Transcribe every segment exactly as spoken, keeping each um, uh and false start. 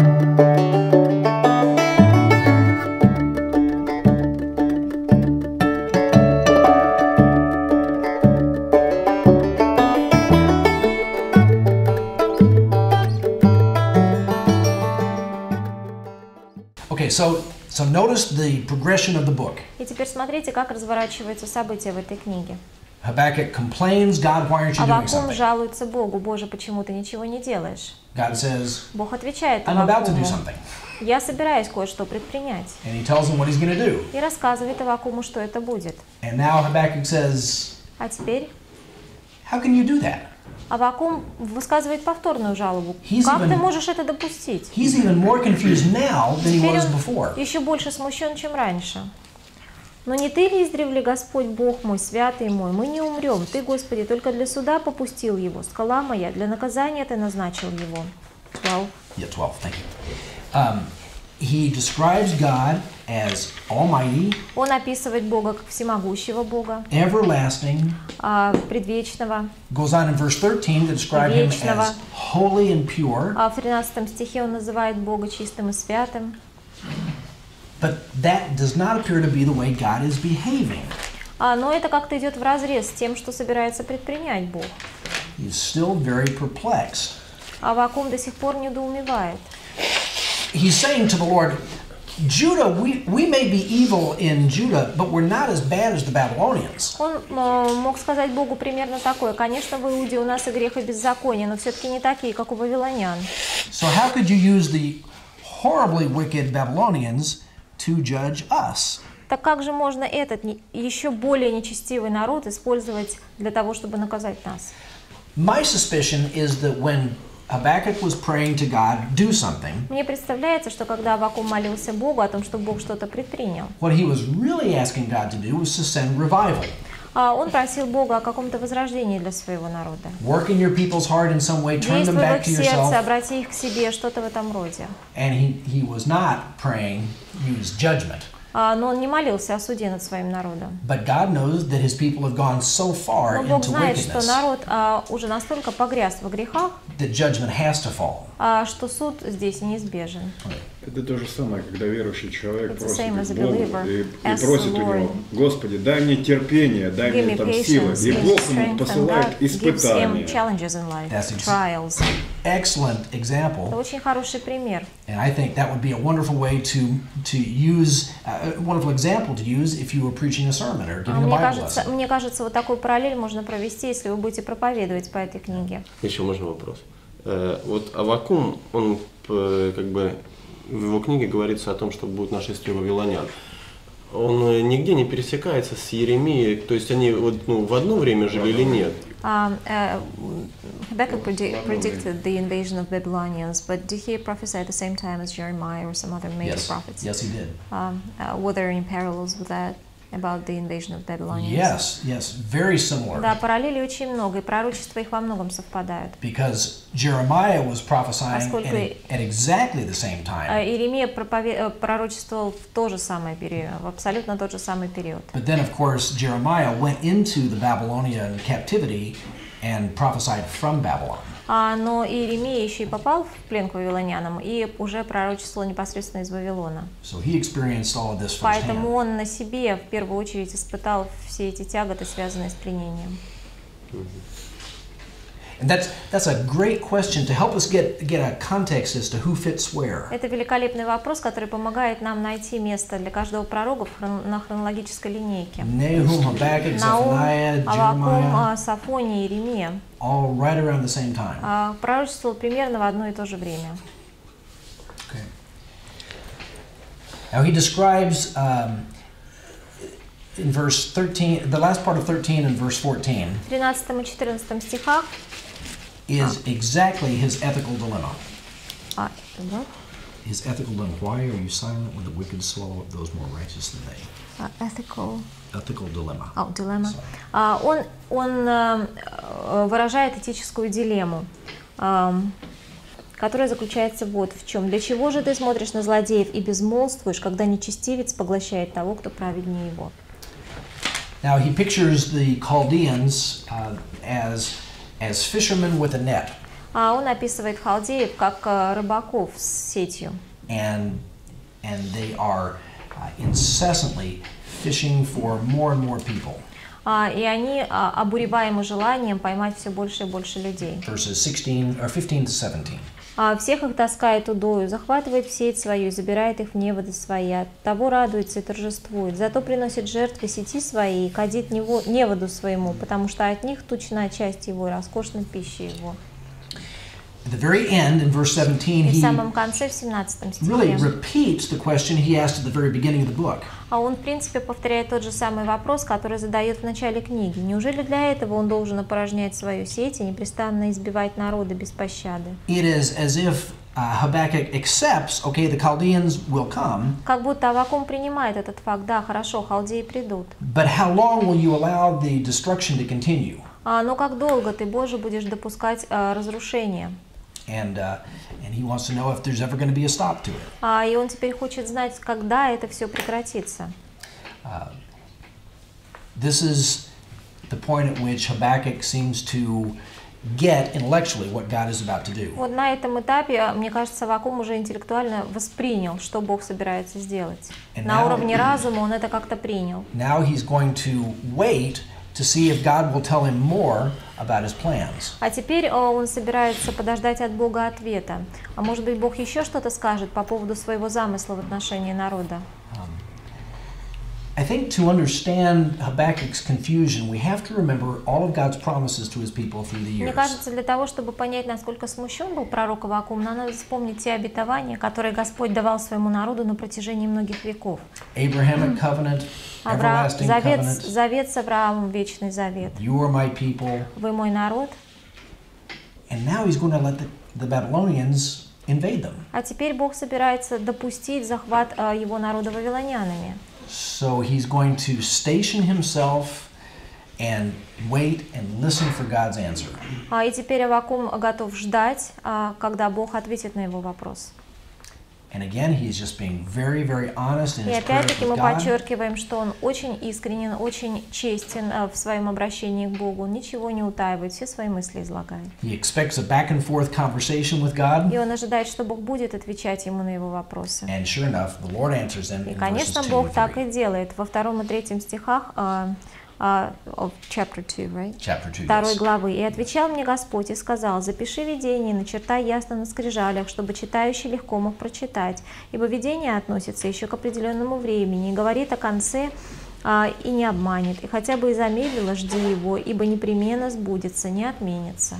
Okay, so so notice the progression of the book. И теперь смотрите, как разворачиваются события в этой книге. Habakkuk complains, God, why aren't you doing Аввакум something? жалуется Богу: Боже, почему ты ничего не делаешь? God says, Бог отвечает I'm about to do Аввакуму: something. я собираюсь кое-что предпринять. And he tells him what he's going to do. И рассказывает Аввакуму, что это будет. And now Habakkuk says, А теперь how can you do that? Аввакум высказывает повторную жалобу. He's Как even- ты можешь это допустить? He's even more confused now than he Теперь was он before. еще больше смущен, чем раньше. Но не ты ли издревле, Господь Бог мой, святый мой, мы не умрем. Ты, Господи, только для суда попустил его, скала моя, для наказания ты назначил его. twelve. Yeah, twelve, thank you. Um, he describes God as almighty, Он описывает Бога как всемогущего Бога, everlasting, а, предвечного. goes on in verse thirteen to describe him Вечного. as holy and pure. А в тринадцатом стихе он называет Бога чистым и святым. But that does not appear to be the way God is behaving. А, но это как-то идет вразрез с тем, что собирается предпринять Бог. He's still very perplexed. Аввакум до сих пор недоумевает. He's saying to the Lord, Judah, we, we may be evil in Judah, but we're not as bad as the Babylonians. Он э, мог сказать Богу примерно такое: конечно, в Иуде у нас и грех, и беззаконие, но все-таки не такие, как у вавилонян. So how could you use the horribly wicked Babylonians to judge us? Так как же можно этот не- еще более нечестивый народ использовать для того, чтобы наказать нас? My suspicion is that when Habakkuk was praying to God, do something, Мне представляется, что когда Аввакум молился Богу о том, чтобы Бог что-то предпринял, what he was really asking God to do was to send revival. а он просил Бога о каком-то возрождении для своего народа. Work in your people's heart in some way, turn them Действуй в back их to сердце, yourself. обрати их к себе, что-то в этом роде. And he, he was not praying, use judgment. А, но он не молился о суде над своим народом. But God knows that his people have gone so far Но Бог into знает, что wickedness народ а, уже настолько погряз во грехах, that judgment has to fall. а, что суд здесь неизбежен. Это то же самое, когда верующий человек It's the просит same as a Бога believer. и, и Asks просит the у него: Lord. Господи, дай мне терпение, дай Give мне me там силы. patience, И give me Бог ему strength, and посылает God gives him испытания. challenges in life, That's ex- trials. Excellent Это example, очень хороший пример. and I think that would be a wonderful way to to use uh, a wonderful example to use if you were preaching a sermon or А giving a Мне Bible кажется, lesson. мне кажется, вот такую параллель можно провести, если вы будете проповедовать по этой книге. Еще можно вопрос? Э, Вот Аввакум, он п- как бы в его книге говорится о том, что будет нашествие вавилонян. Он э, нигде не пересекается с Иеремией, то есть они вот, ну, в одно время жили или нет? Um, uh, Habakkuk predi- predicted the invasion of Babylonians, but did he prophesy at the same time as Jeremiah or some other major Yes, prophets? yes, he did. Um, uh, were there any parallels with that about the invasion of Babylonians? Yes, yes, very similar. Да, параллелей очень много, и пророчества их во многом совпадают. Because Jeremiah was prophesying Поскольку at, at exactly the same А time. Иеремия пропове- э, пророчествовал в то же самое период, в абсолютно тот же самый период. But then, of course, Jeremiah went into the Babylonian captivity and prophesied from Babylon. А, но Иеремия еще и попал в плен к вавилонянам и уже пророчествовал непосредственно из Вавилона. So he experienced all of this Поэтому firsthand. он на себе в первую очередь испытал все эти тяготы, связанные с пленением. And that's that's a great question to help us get get a context as to who fits where. Это великолепный вопрос, который помогает нам найти место для каждого пророка в хрон- на хронологической линейке. Nahum, Habakkuk, Наум, Zephaniah, Аввакум, Jeremiah, а, Сафония, Иеремия all right around the same time. а, пророчествовал примерно в одно и то же время. Okay. Now he describes um, in verse thirteen, the last part of thirteen and verse fourteen В тринадцатом и четырнадцатом стихах is exactly his ethical dilemma. а, вот, His ethical dilemma. Why are you silent when the wicked swallow up those more righteous than they? а, ethical Ethical dilemma. oh, dilemma. Sorry. А, он он э, э, выражает этическую дилемму, эм, которая заключается вот в чем. Для чего же ты смотришь на злодеев и безмолвствуешь, когда нечестивец поглощает того, кто праведнее его? Now he pictures the Chaldeans uh, as as fishermen with a net. А он описывает халдеев как э, рыбаков с сетью. and and they are uh, incessantly fishing for more and more people. А, и они а, обуреваемы желанием поймать все больше и больше людей. Verses sixteen or fifteen to seventeen. А всех их таскает удою, захватывает в сеть свою, забирает их в неводы свои. От того радуется и торжествует. Зато приносит жертвы сети своей и кадит него, неводу своему, потому что от них тучная часть его и роскошная пища его. At the very end, in verse seventeen, И в he самом конце, в семнадцатом really стихе, repeats the question he asked at the very beginning of the book. а он, в принципе, повторяет тот же самый вопрос, который задает в начале книги. Неужели для этого он должен опорожнять свою сеть и непрестанно избивать народы без пощады? It is as if uh, Habakkuk accepts, okay, the Chaldeans will come, Как будто Аввакум принимает этот факт. Да, хорошо, халдеи придут. but how long will you allow the destruction to continue? А, но как долго ты, Боже, будешь допускать а, разрушение? And uh, and he wants to know if there's ever going to be a stop to it. А, и он теперь хочет знать, когда это все прекратится. Uh, this is the point at which Habakkuk seems to get intellectually what God is about to do. Вот на этом этапе, мне кажется, Аввакум уже интеллектуально воспринял, что Бог собирается сделать. And На now- уровне разума он это как-то принял. Now he's going to wait to see if God will tell him more about his plans. А теперь э, он собирается подождать от Бога ответа. А может быть, Бог еще что-то скажет по поводу своего замысла в отношении народа? I think to understand Habakkuk's confusion, we have to remember all of God's promises to his people through the Мне years. кажется, для того, чтобы понять, насколько смущен был пророк Аввакум, нам надо вспомнить те обетования, которые Господь давал своему народу на протяжении многих веков. Abrahamic covenant, Авраам, everlasting завет, covenant. завет с Авраамом, вечный завет. You are my people. Вы мой народ. And now he's going to let the, the Babylonians invade them. А теперь Бог собирается допустить захват э, его народа вавилонянами. So he's going to station himself and wait and listen for God's answer. А, и теперь Аввакум готов ждать, а, когда Бог ответит на его вопрос. And again, he is just being very, very honest in И his prayer опять-таки мы with God. подчеркиваем, что он очень искренен, очень честен э, в своем обращении к Богу, он ничего не утаивает, все свои мысли излагает. He expects a back and forth conversation with God. И он ожидает, что Бог будет отвечать ему на его вопросы. And sure enough, the Lord answers him И, in verses конечно, two Бог and так three. и делает. Во втором и третьем стихах а, а, of chapter two, right? Chapter two, Второй yes. главы. «И отвечал мне Господь и сказал, запиши видение, начертай ясно на скрижалях, чтобы читающий легко мог прочитать, ибо видение относится еще к определенному времени и говорит о конце а, и не обманет, и хотя бы и замедлило, жди его, ибо непременно сбудется, не отменится».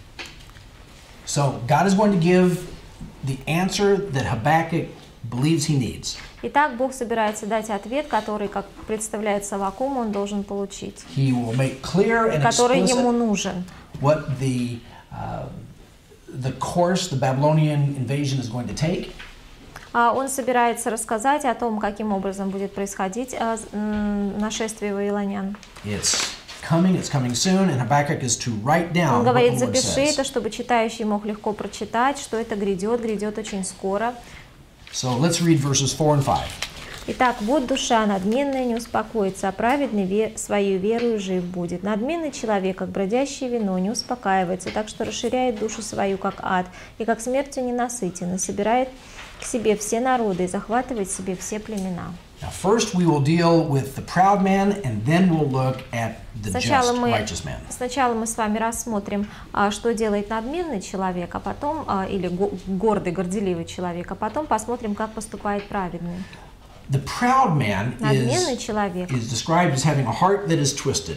So God is going to give the answer that Habakkuk believes he needs. Итак, Бог собирается дать ответ, который, как представляется Аввакуму, он должен получить, He will make clear and который ему explicit нужен. what the uh, the course the Babylonian invasion is going to take. А, Он собирается рассказать о том, каким образом будет происходить а, с- м, нашествие вавилонян. It's coming, it's coming soon, and Habakkuk is to write down Он what говорит, the Lord запиши says. это, чтобы читающий мог легко прочитать, что это грядет, грядет очень скоро. So let's read verses four and five. Итак, вот душа надменная не успокоится, а праведный ве- своей верою жив будет. Надменный человек, как бродящее вино, не успокаивается, так что расширяет душу свою, как ад, и как смертью ненасытен, и собирает к себе все народы и захватывает себе все племена. Now, first we will deal with the proud man, and then we'll look at the Сначала just, мы, righteous man. сначала мы с вами рассмотрим, а, что делает надменный человек, а потом, а, или го- гордый, горделивый человек, а потом посмотрим, как поступает праведный. The proud man Надменный is, человек is described as having a heart that is twisted.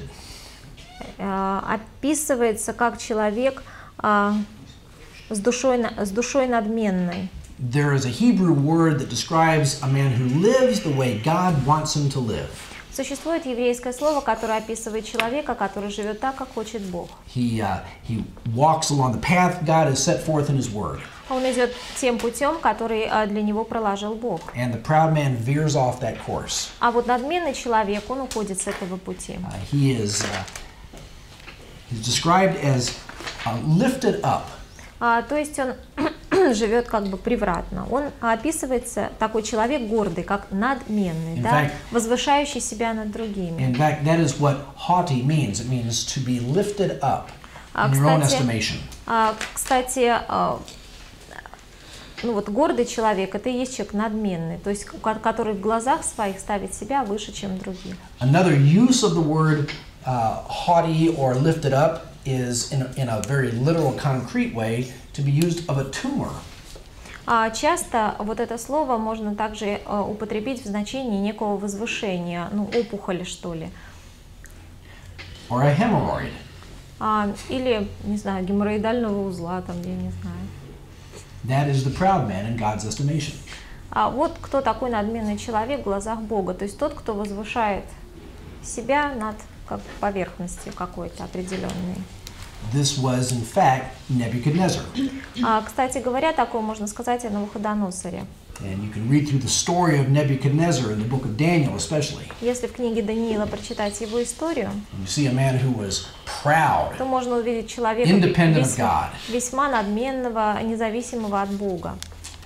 а, описывается как человек а, с душой, на- с душой надменной. There is a Hebrew word that describes a man who lives the way God wants him to live. Существует еврейское слово, которое описывает человека, который живет так, как хочет Бог. He, uh, he walks along the path God has set forth in His Word. Он идет тем путем, который а, для него проложил Бог. And the proud man veers off that course. А вот надменный человек, он уходит с этого пути. Uh, he is uh, he's described as uh, lifted up. А, то есть он живет как бы превратно. Он описывается, такой человек гордый, как надменный, In да, fact- возвышающий себя над другими. In fact, that is what haughty means. It means to be lifted up А, in your own кстати, estimation. А, кстати, а, ну вот гордый человек — это и есть человек надменный, то есть ко- который в глазах своих ставит себя выше, чем другие. Another use of the word uh, haughty or lifted up is in a, in a very literal, concrete way to be used of a tumor. А часто вот это слово можно также а, употребить в значении некого возвышения, ну опухоли что ли, Or a hemorrhoid. А, или, не знаю, геморроидального узла, там, я не знаю. That is the proud man in God's estimation. А вот кто такой надменный человек в глазах Бога, то есть тот, кто возвышает себя над как, поверхностью какой-то определенной. This was, in fact, Nebuchadnezzar. А, кстати говоря, такое можно сказать о Навуходоносоре. And you can read through the story of Nebuchadnezzar in the book of Daniel especially. Если в книге Даниила прочитать его историю, And you see a man who was proud, то можно увидеть человека independent of весьма, God. весьма надменного, независимого от Бога.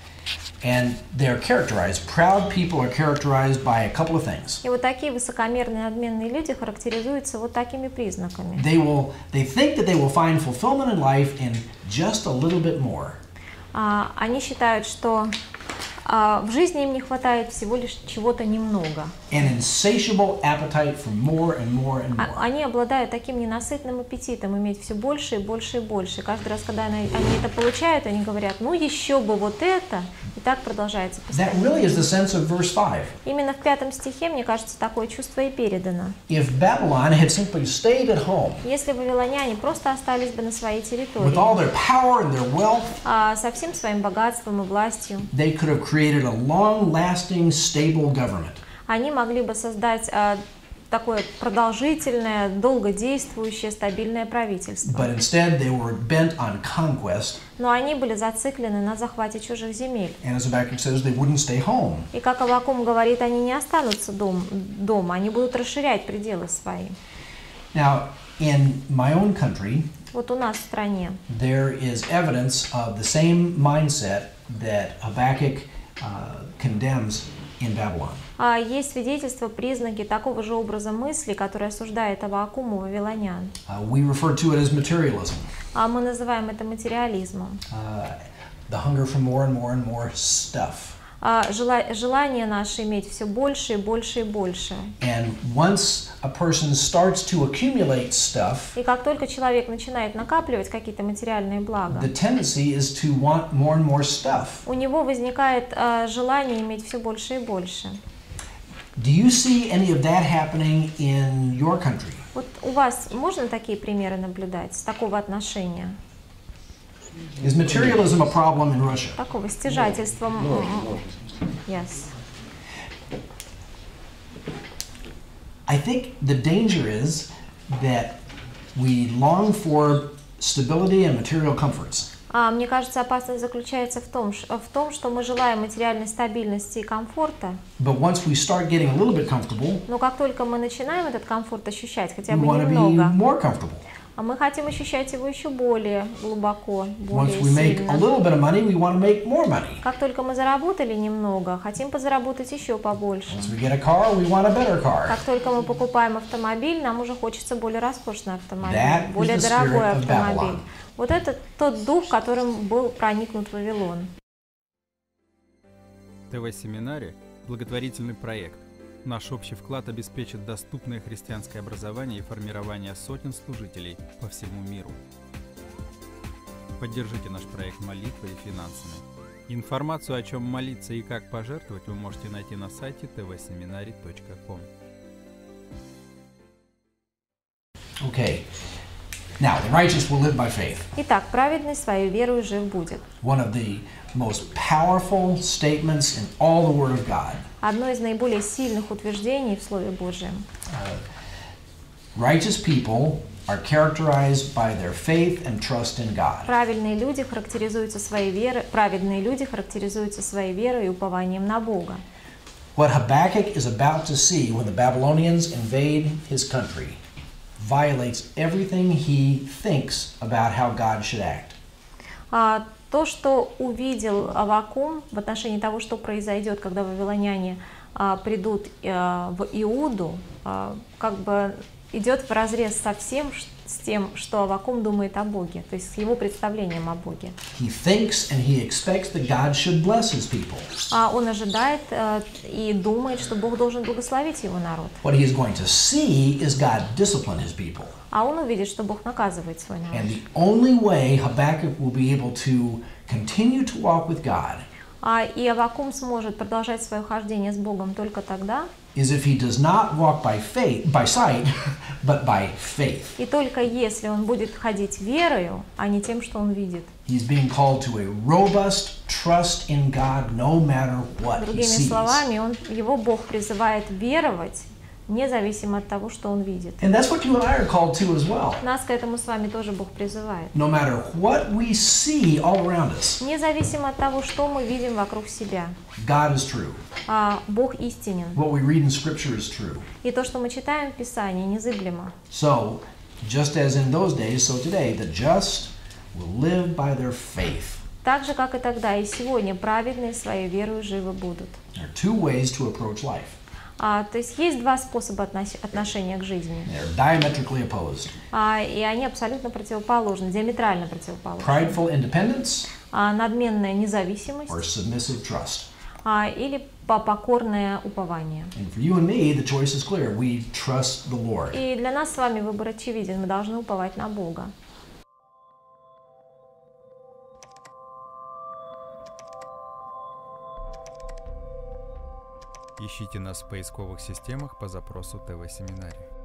And they're characterized, proud people are characterized by a couple of things. И вот такие высокомерные, надменные люди характеризуются вот такими признаками. They will, they think that they will find fulfillment in life in just a little bit more. А, они считают, что а, в жизни им не хватает всего лишь чего-то немного. An insatiable appetite for more and more and А, more. они обладают таким ненасытным аппетитом иметь все больше и больше и больше. Каждый раз, когда они, они это получают, они говорят, ну еще бы вот это, и так продолжается That постоянно. really is the sense of verse five. Именно в пятом стихе, мне кажется, такое чувство и передано. If Babylon had simply stayed at home Если вавилоняне просто остались бы на своей территории, with all their power and their wealth, а, со всем своим богатством и властью, they could have created a long-lasting, stable government. они могли бы создать а, такое продолжительное, долгодействующее, стабильное правительство. But instead, they were bent on conquest, Но они были зациклены на захвате чужих земель. and as Habakkuk says, they wouldn't stay home. И как Аввакум говорит, они не останутся дом, дома, они будут расширять пределы свои. Now, in my own country, Вот у нас в стране there is evidence of the same mindset that Habakkuk uh, condemns in Babylon. а, есть свидетельства, признаки такого же образа мысли, который осуждает Аввакум у вавилонян. Uh, we refer to it as materialism, А мы называем это материализмом. uh, the hunger for more and more and more stuff. А, жела- желание наше иметь все больше и больше и больше. And once a person starts to accumulate stuff, И как только человек начинает накапливать какие-то материальные блага, the tendency is to want more and more stuff. у него возникает а, желание иметь все больше и больше. Do you see any of that happening in your country? Вот у вас можно такие примеры наблюдать, такого отношения, Is materialism a problem in Russia? такого стяжательства? м, м, Yes. I think the danger is that we long for stability and material comforts. А, мне кажется, опасность заключается в том, ш- в том, что мы желаем материальной стабильности и комфорта, But once we start getting a little bit comfortable, но как только мы начинаем этот комфорт ощущать, хотя we бы want to be немного, more comfortable. а мы хотим ощущать его еще более глубоко, Once более we make a сильно. little bit of money, we want to make more money. Как только мы заработали немного, хотим позаработать еще побольше. Once we get a car, we want a better car. Как только мы покупаем автомобиль, нам уже хочется более роскошный автомобиль, That is более the дорогой spirit of автомобиль. Babylon. Вот это тот дух, которым был проникнут Вавилон. ТВ-семинаре – благотворительный проект. Наш общий вклад обеспечит доступное христианское образование и формирование сотен служителей по всему миру. Поддержите наш проект молитвой и финансами. Информацию, о чем молиться и как пожертвовать, вы можете найти на сайте тэ вэ семинари точка ком. Okay. Now, the righteous will live by faith. Итак, праведный свою веру жив будет. One of the most powerful statements in all the Word of God. Одно из наиболее сильных утверждений в Слове Божьем. Righteous people are characterized by their faith and trust in God. Правильные люди характеризуются своей верой, праведные люди характеризуются своей верой и упованием на Бога. What Habakkuk is about to see when the Babylonians invade his country violates everything he thinks about how God should act. А то, что увидел Аввакум в отношении того, что произойдет, когда вавилоняне а, придут а, в Иуду, а, как бы идет вразрез со всем, ш- с тем, что Аввакум думает о Боге, то есть с его представлением о Боге. He thinks and he expects that God should bless his people. А он ожидает э, и думает, что Бог должен благословить его народ. What he is going to see is God discipline his people. А он увидит, что Бог наказывает свой народ. And the only way Habakkuk will be able to continue to walk with God А, и Аввакум сможет продолжать свое хождение с Богом только тогда, is if he does not walk by faith, by sight, but by faith. и только если он будет ходить верою, а не тем, что он видит. He's being called to a robust trust in God no matter what he Другими sees. словами, он, его Бог призывает веровать, независимо от того, что он видит. And that's what you and I are called to as well. Нас к этому с вами тоже Бог призывает. No matter what we see all around us, Независимо от того, что мы видим вокруг себя. God is true. А Бог истинен. What we read in Scripture is true. И то, что мы читаем в Писании, незыблемо. So, just as in those days, so today, the just will live by their faith. Так же, как и тогда, и сегодня праведные своей верою живы будут. There are two ways to approach life. А, то есть есть два способа относ- отношения к жизни. They're diametrically opposed. А, и они абсолютно противоположны, диаметрально противоположны. Prideful independence А, надменная независимость or submissive trust. а, или по- покорное упование. And for you and me, the choice is clear. We trust the Lord. И для нас с вами выбор очевиден, мы должны уповать на Бога. Ищите нас в поисковых системах по запросу ТВ-семинарий.